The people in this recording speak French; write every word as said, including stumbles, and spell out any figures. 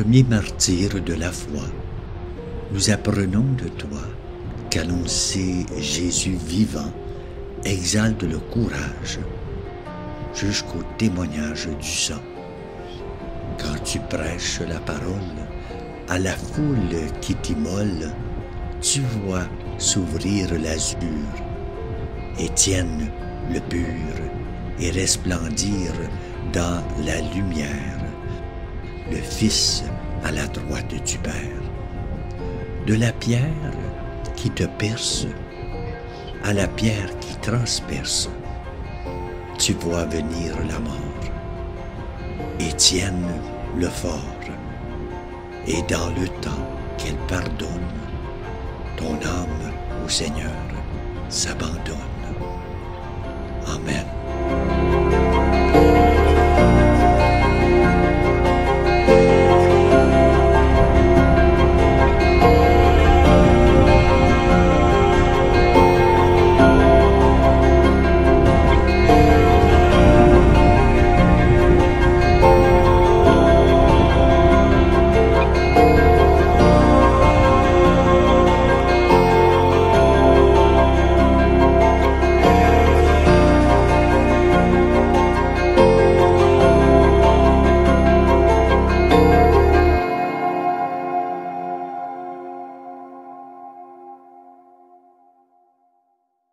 premier martyr de la foi, nous apprenons de toi qu'annoncer Jésus vivant exalte le courage jusqu'au témoignage du sang. Quand tu prêches la parole à la foule qui t'immole, tu vois s'ouvrir l'azur, Étienne le pur, et resplendir dans la lumière le Fils à la droite du Père. De la pierre qui te perce à la pierre qui transperce, tu vois venir la mort. Étienne le fort, et dans le temps qu'elle pardonne, ton âme au Seigneur s'abandonne. Amen.